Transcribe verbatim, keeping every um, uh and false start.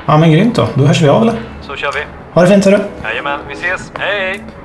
Ja men grymt då, då hörs vi av eller? Så kör vi. Ha det fint hörru. Jajamän, vi ses. Hej!